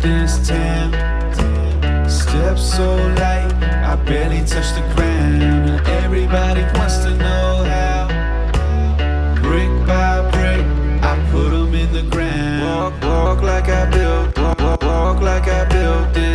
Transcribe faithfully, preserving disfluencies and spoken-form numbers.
this town. Steps so light, I barely touch the ground. Everybody wants to know how. Brick by brick, I put them in the ground. Walk, walk like I built, walk, walk, walk like I built it.